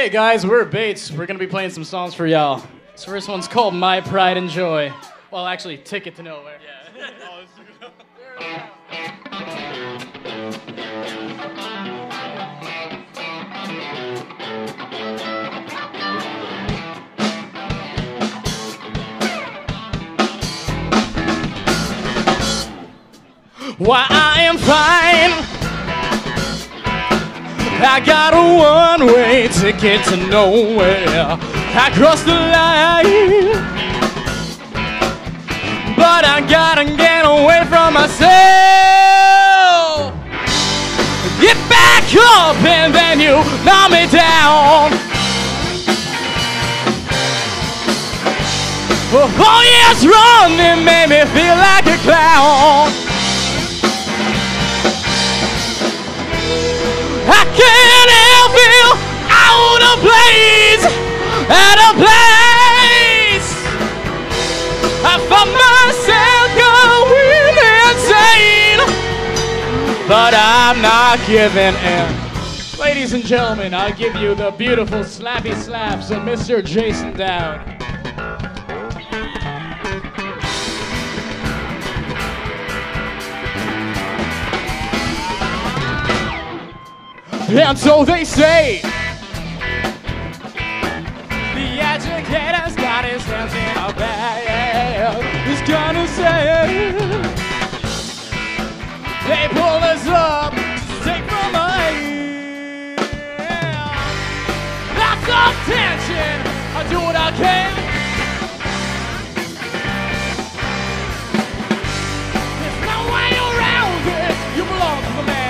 Hey guys, we're Bates. We're gonna be playing some songs for y'all. This first one's called My Pride and Joy. Well, actually, Ticket to Nowhere. Yeah. Why, I am fine. I got a one-way ticket to nowhere. I crossed the line, but I gotta get away from myself. Get back up and then you knock me down. 4 years running made me feel like a clown. I can't help you, out of place, out of place. I found myself going insane, but I'm not giving in. Ladies and gentlemen, I'll give you the beautiful slappy slaps of Mr. Jason Dowd. And so they say, the educator's got his hands in our bag. He's gonna say, they pull us up, take from us. Lots of tension, I do what I can. There's no way around it, you belong to the man.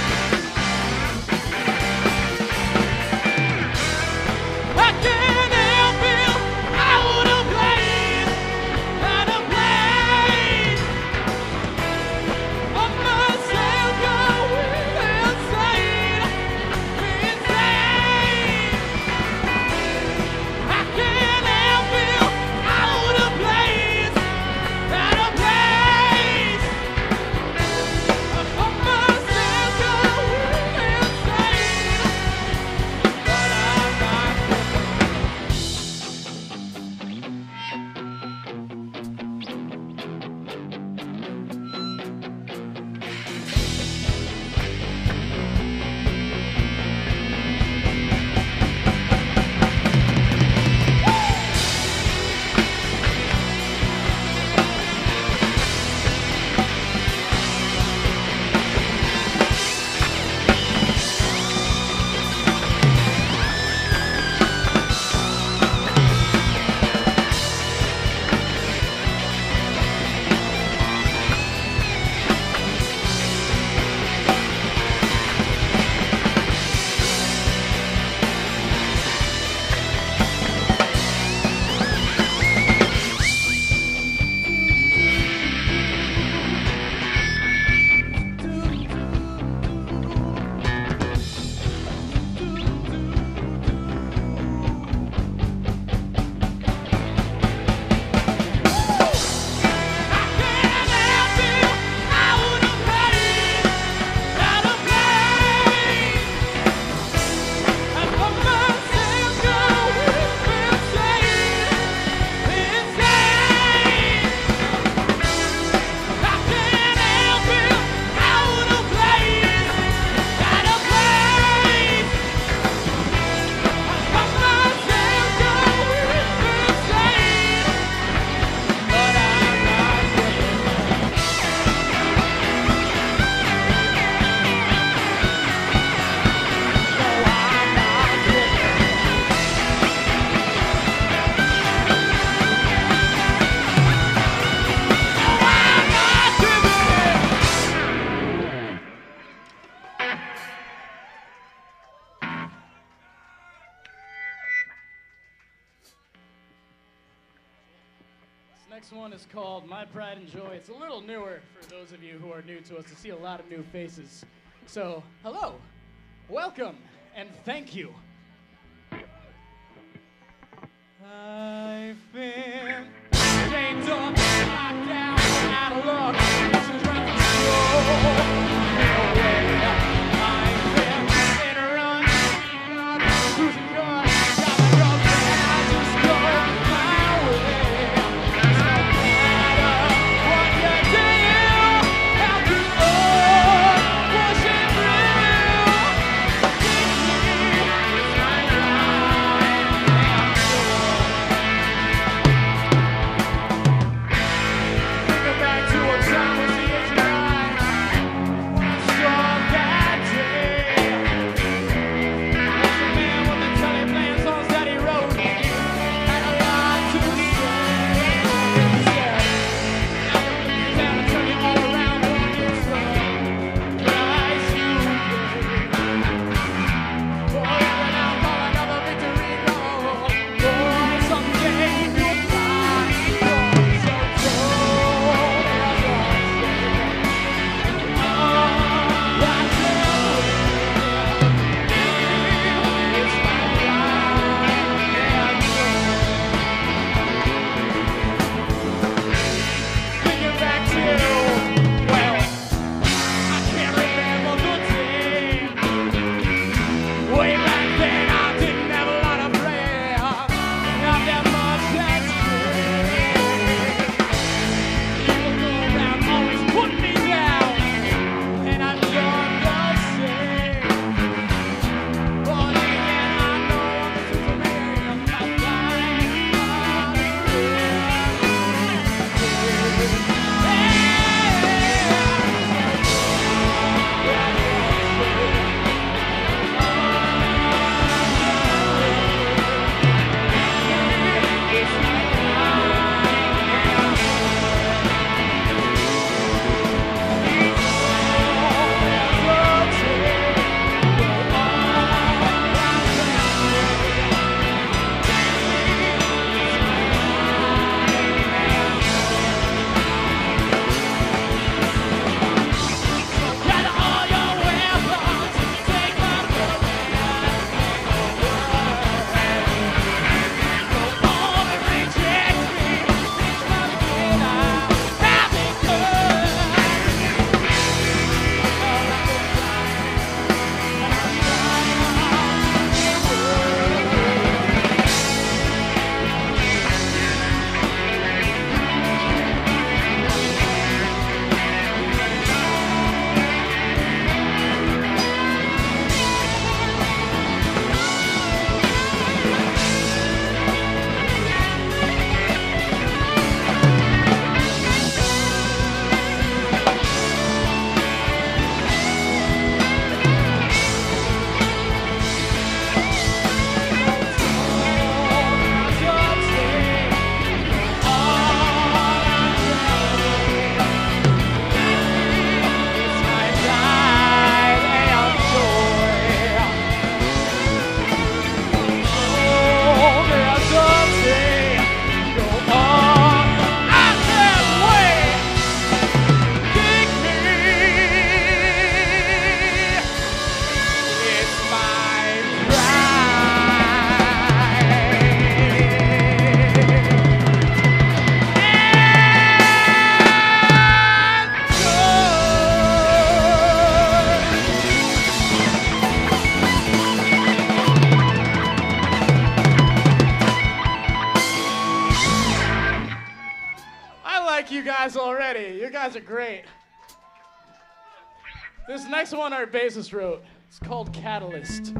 Next one is called My Pride and Joy. It's a little newer for those of you who are new to us to see a lot of new faces. So, hello, welcome, and thank you. I've been chained up, locked down, out of luck, losing control. I've been in a run, losing God. like you guys already. You guys are great. This next one our bassist wrote. It's called Catalyst.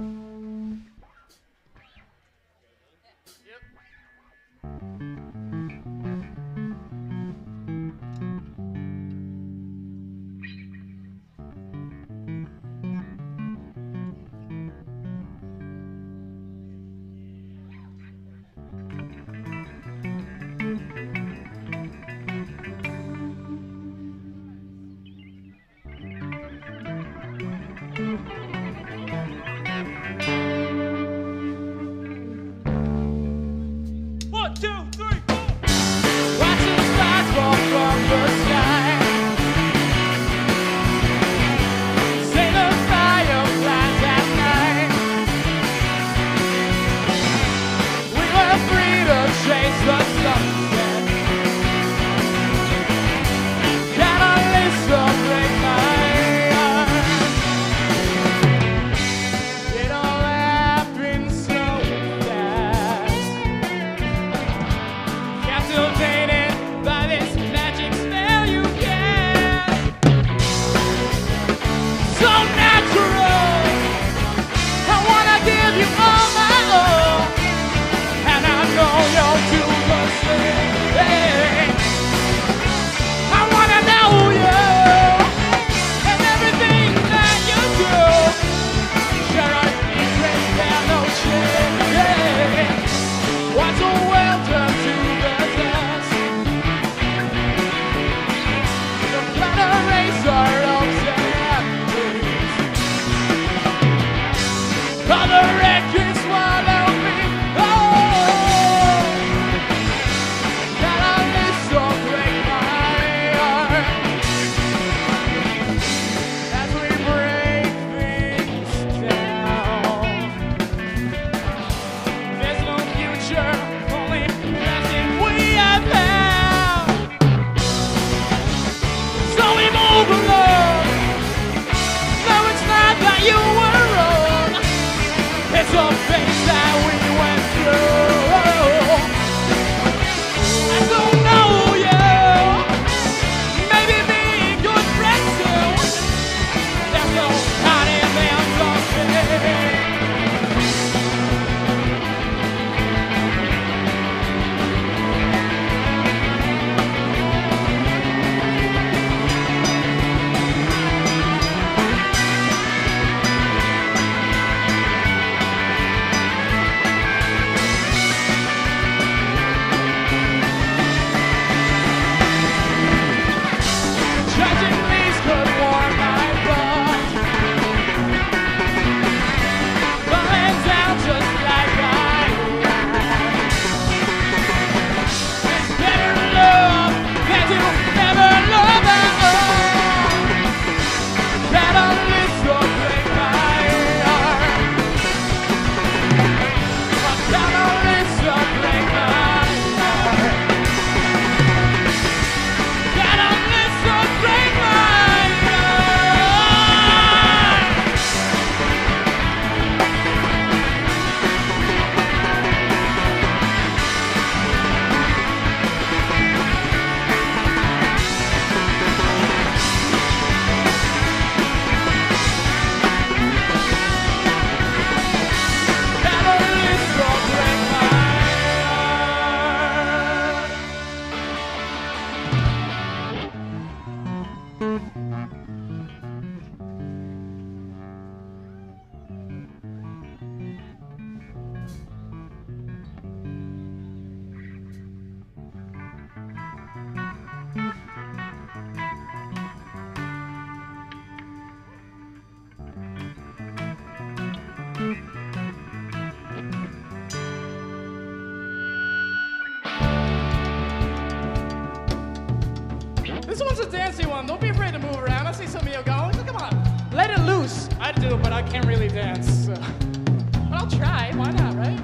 This one's a dancey one. Don't be afraid to move around. I see some of you going. So come on. Let it loose. I do, but I can't really dance. So. But I'll try. Why not, right?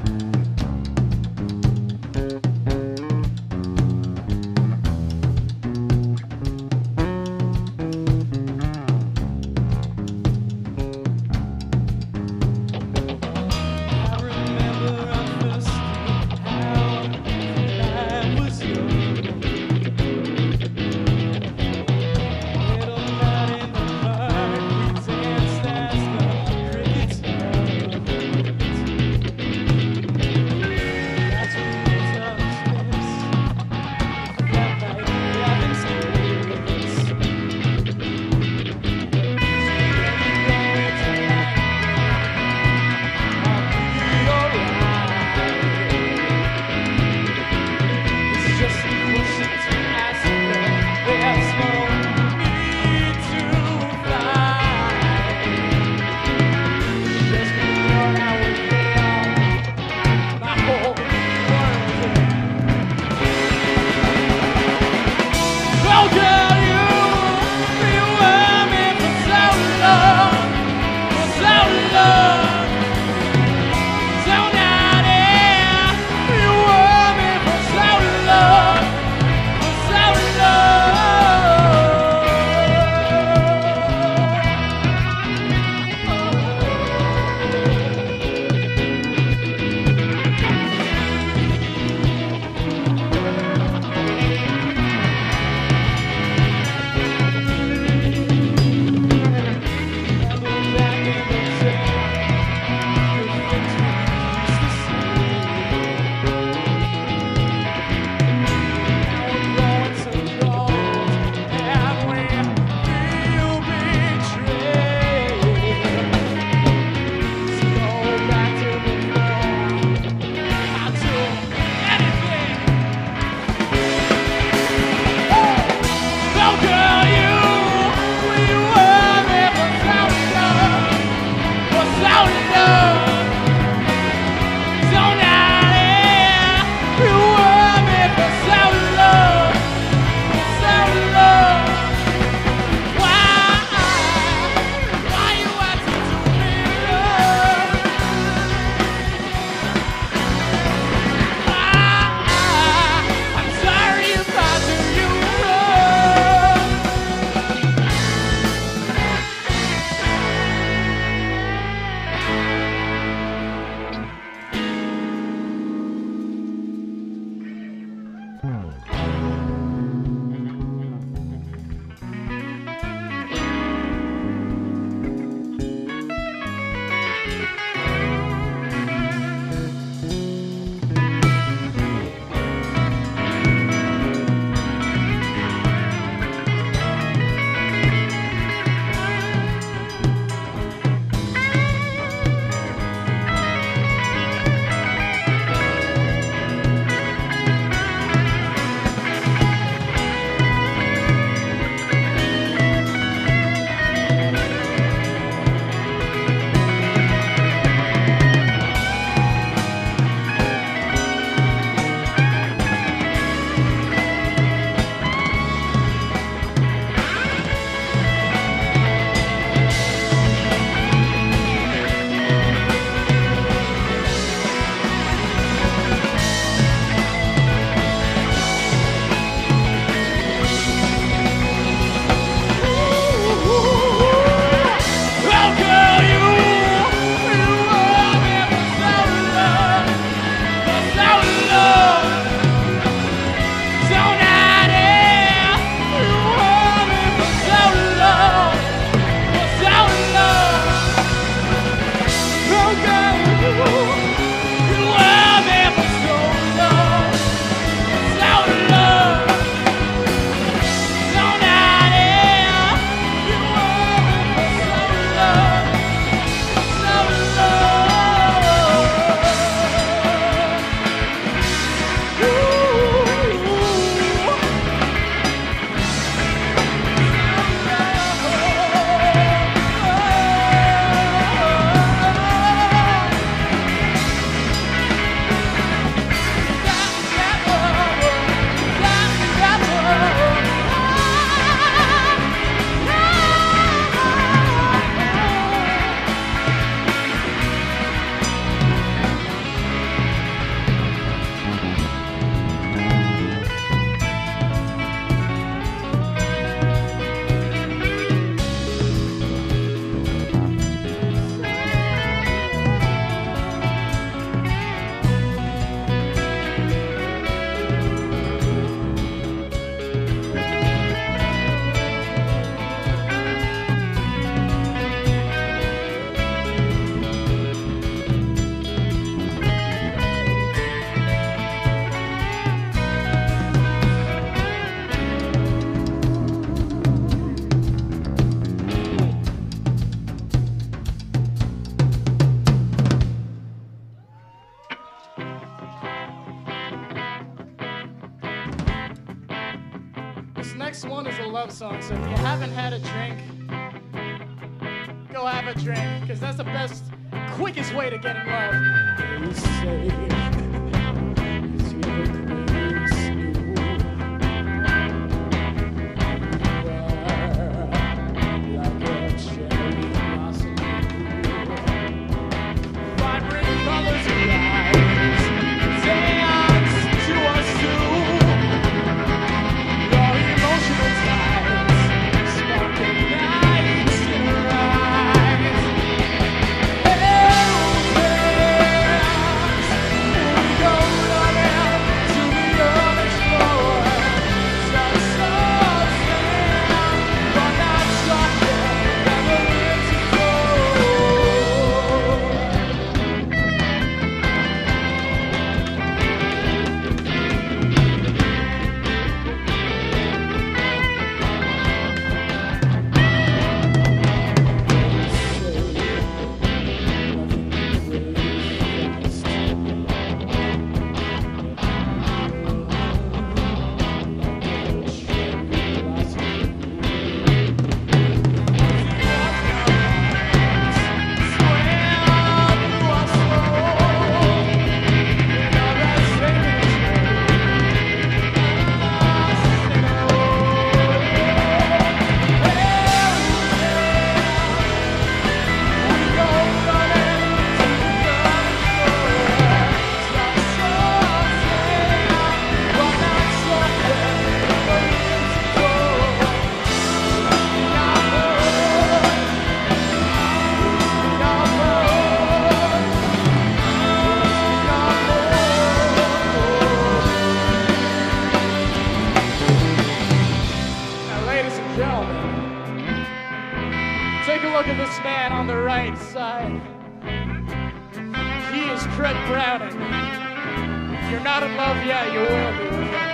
next one is a love song, so if you haven't had a drink, go have a drink, because that's the best, quickest way to get in love. They say it's your grace, you are like a cherry blossom, vibrant colors rise, dance to us too. Your emotional ties, sparkling nights in her eyes. Take a look at this man on the right side. He is Craig Browning. If you're not in love yet, you will be with him.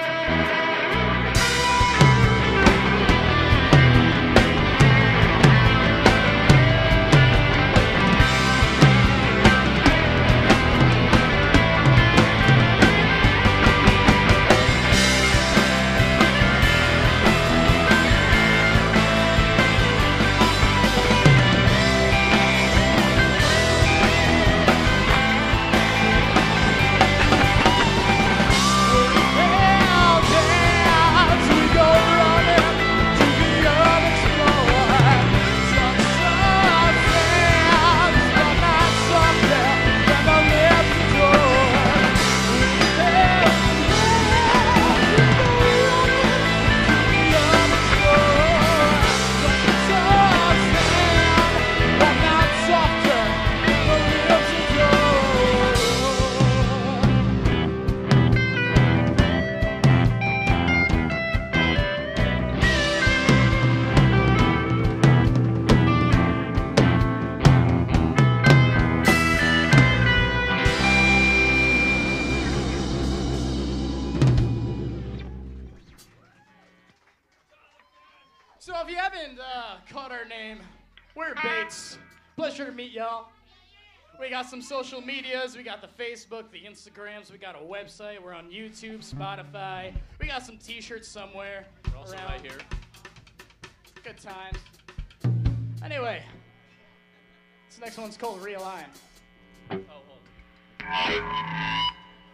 So if you haven't caught our name, we're Bates. Pleasure to meet y'all. We got some social medias. We got the Facebook, the Instagrams. We got a website. We're on YouTube, Spotify. We got some t-shirts somewhere. We're also around. right here. Good times. Anyway, this next one's called Realign. Oh, hold on.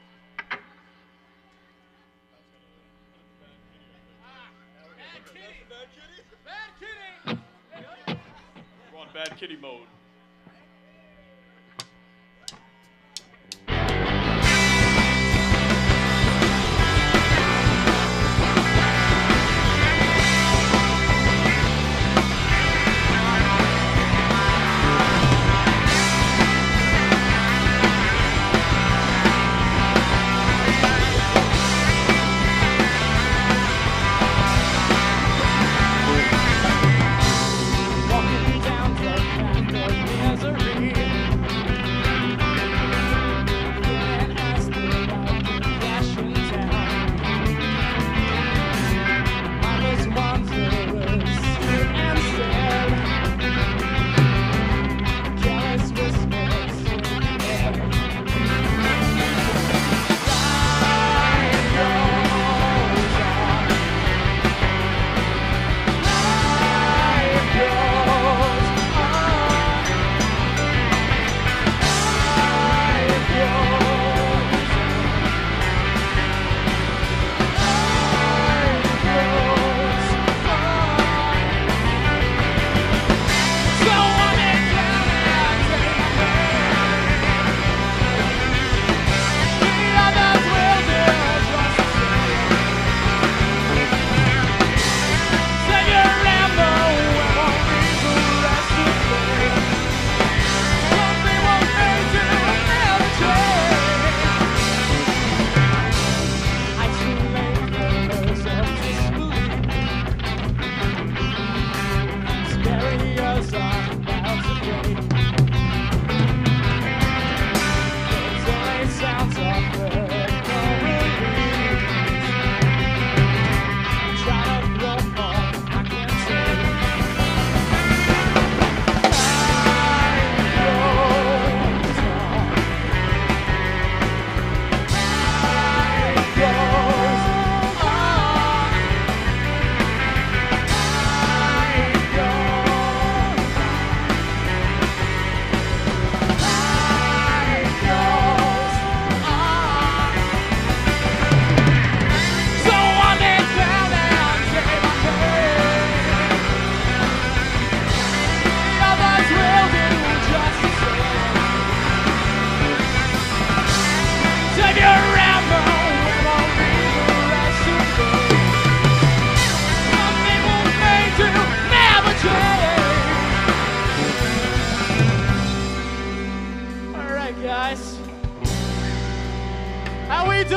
We're on Bad Kitty mode. Walking down the path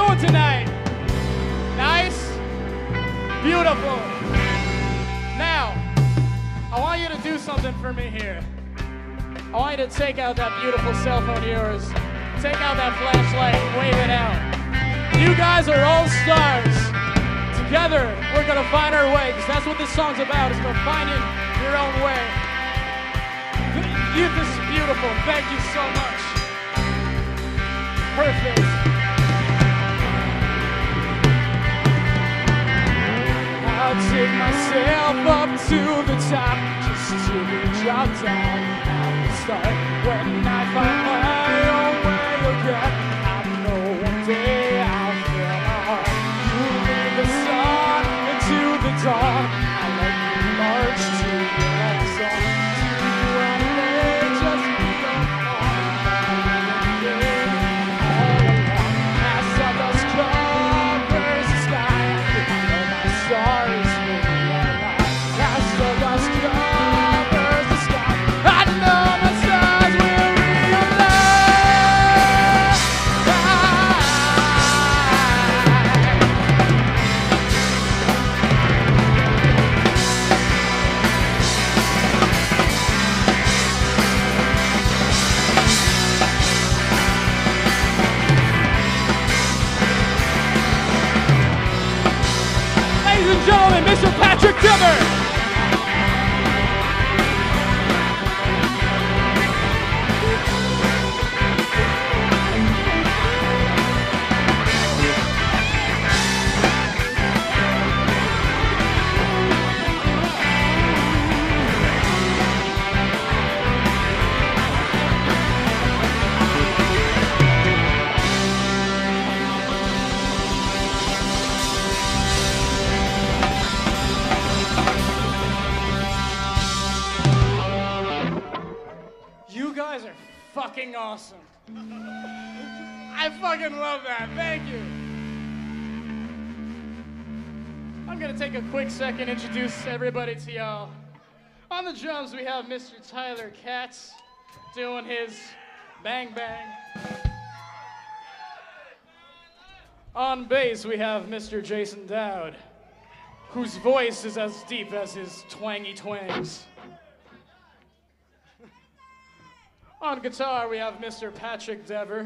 doing tonight? Nice? Beautiful. Now, I want you to do something for me here. I want you to take out that beautiful cell phone of yours. Take out that flashlight and wave it out. You guys are all stars. Together, we're gonna find our way, because that's what this song's about, is about finding your own way. Youth, this is beautiful. Thank you so much. Perfect. I'll take myself up to the top, just to reach out down at the start. When I find my own way again, I know one day I'll feel my heart. You lead the sun into the dawn. I let you march to your own song. To one day, just be your all along. As stardust covers the sky, I know my stars will align. As stardust covers the sky, I know my stars will realign. Ladies and gentlemen, Mr. Patrick Dimmer. You guys are fucking awesome. I fucking love that. Thank you. I'm gonna take a quick second to introduce everybody to y'all. On the drums, we have Mr. Tyler Katz doing his bang bang. On bass, we have Mr. Jason Dowd, whose voice is as deep as his twangy twangs. On guitar, we have Mr. Patrick Dever.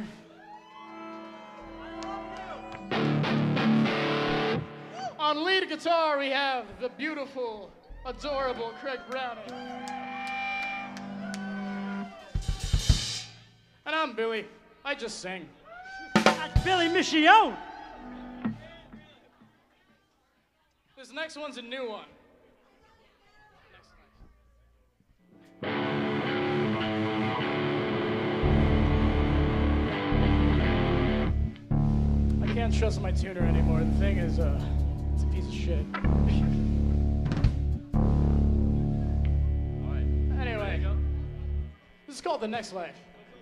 On lead guitar, we have the beautiful, adorable Craig Browning. And I'm Billy. I just sing. That's Billy Miscione. This next one's a new one. I can't trust my tuner anymore. The thing is, it's a piece of shit. Anyway, this is called The Next Life.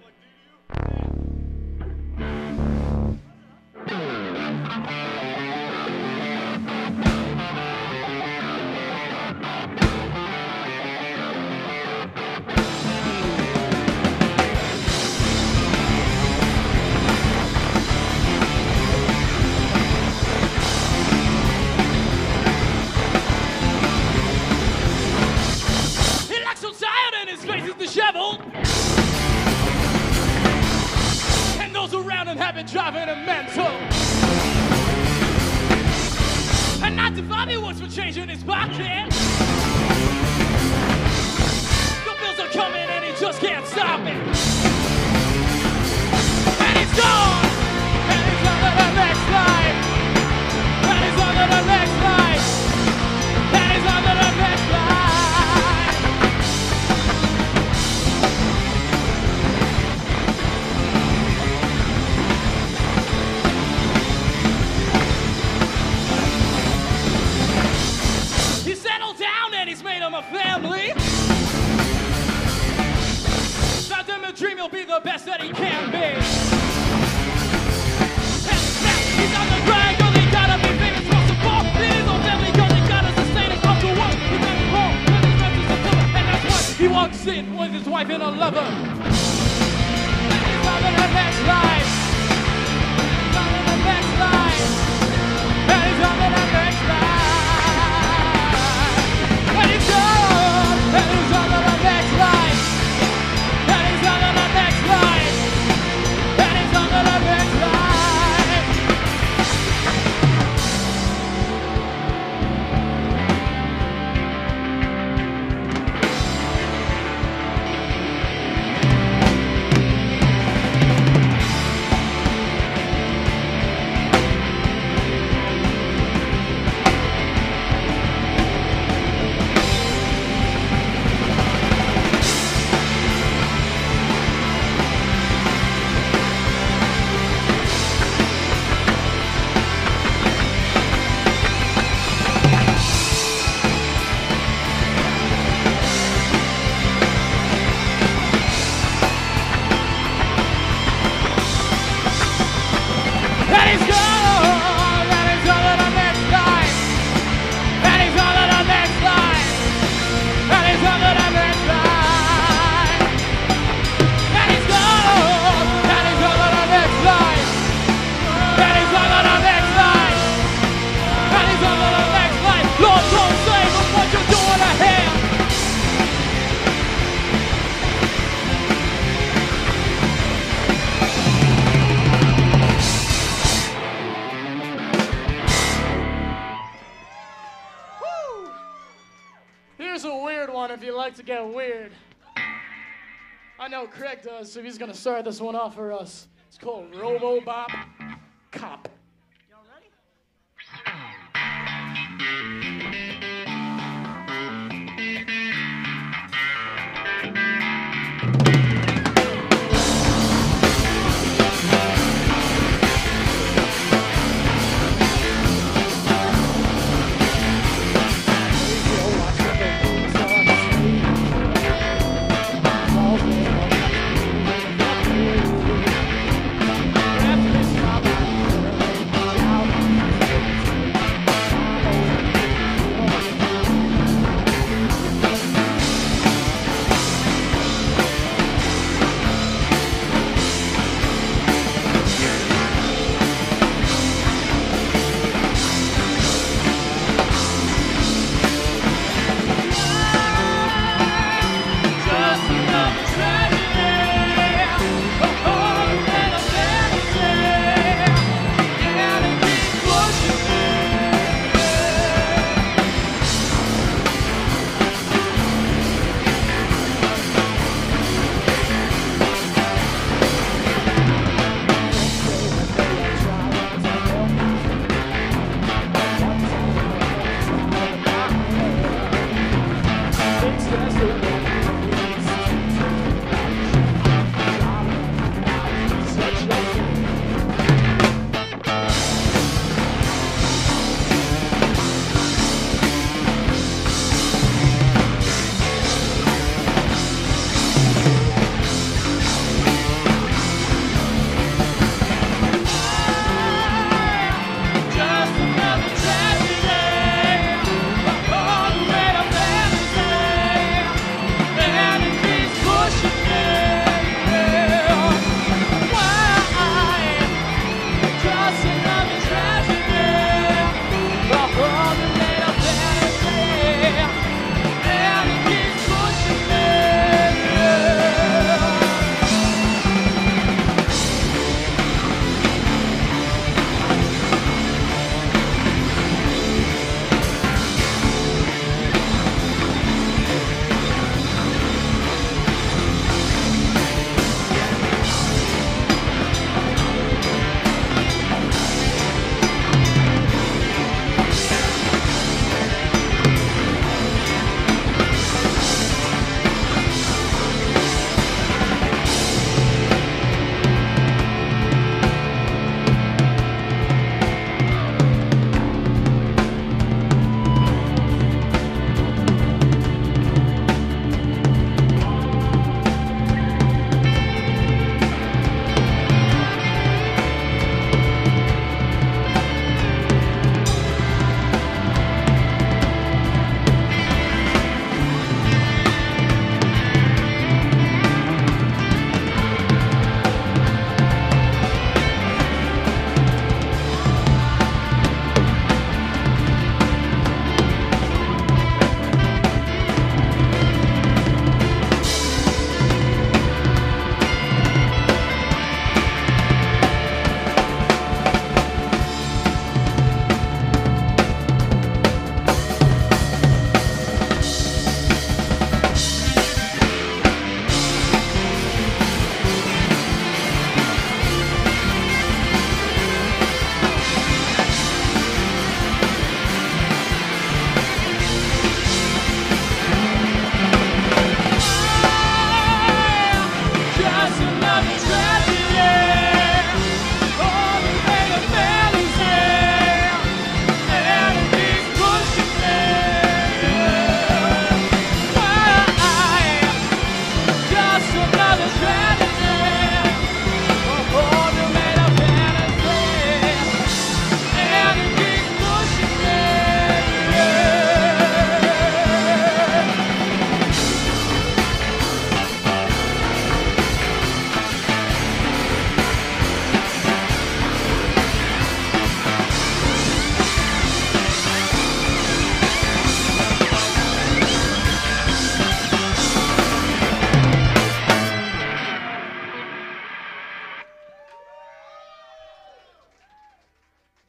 Disheveled, and those around him have been driving him mental. And 95 he works for change in his pocket. The bills are coming and he just can't stop it. And he's gone, and he's on to the next life. And he's on to the next life. And he's on to the next life. He's made him a family. Found him a dream he'll be the best that he can be. And now he's on the grind, cause he gotta be famous for support. It is on family, cause he gotta sustain his up to work. He's never home, cause his rest is a killer. And that's why he walks in with his wife and a lover. And he's on to the next life. He's on to the next life. if you like to get weird. I know Craig does, so he's gonna start this one off for us. It's called Robo-Bop Cop. Y'all ready?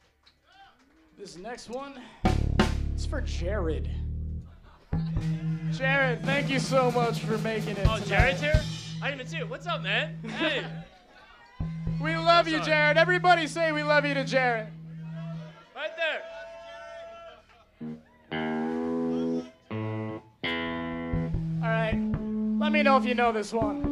This next one is for Jared. Jared, thank you so much for making it. Oh, tonight. Jared's here? I didn't even see it. What's up, man? Hey. We love you, sorry. Jared. Everybody say we love you to Jared. Right there. All right. Let me know if you know this one.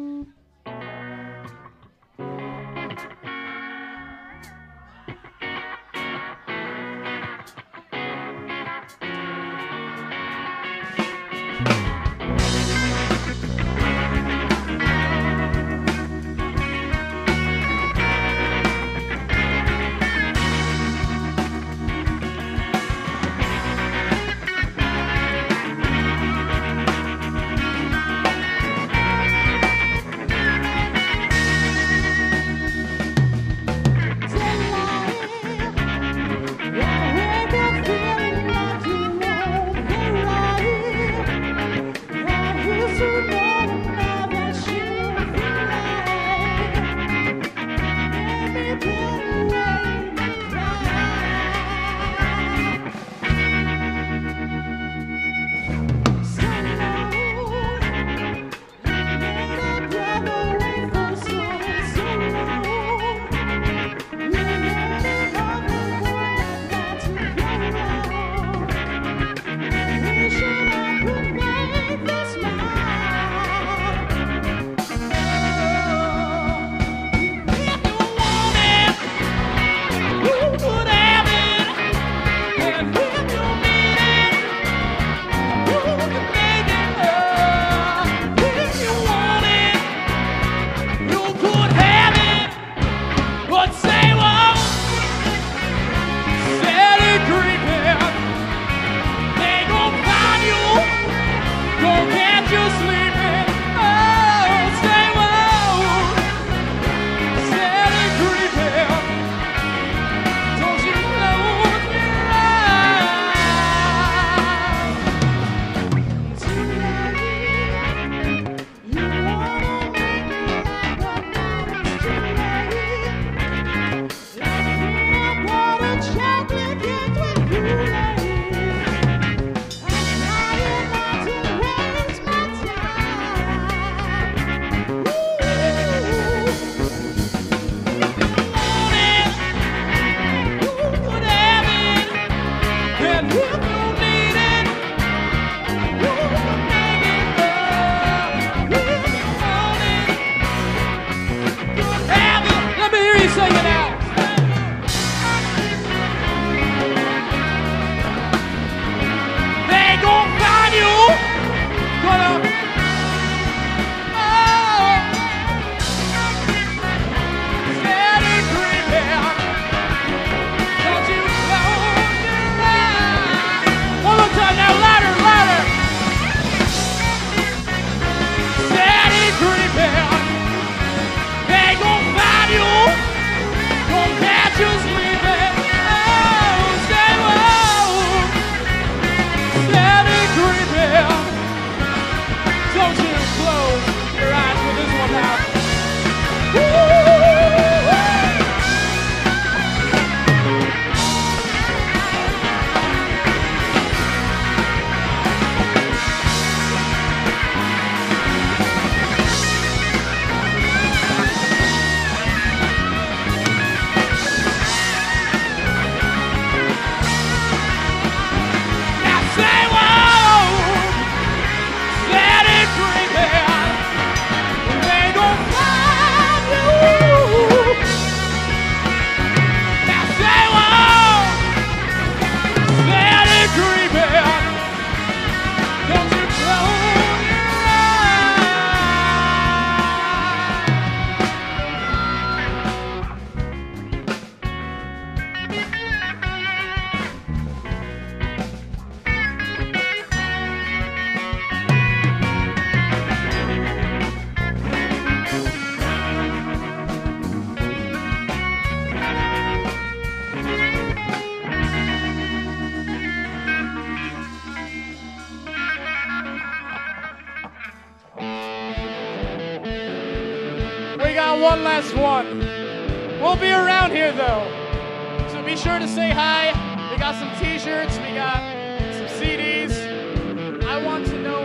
got one last one. We'll be around here though, so be sure to say hi. We got some t-shirts, we got some CDs. I want to know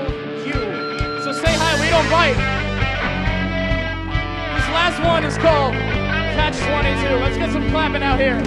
don't bite. This last one is called Catch-22. Let's get some clapping out here.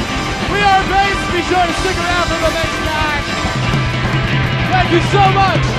Be sure to stick around for the next night. Thank you so much.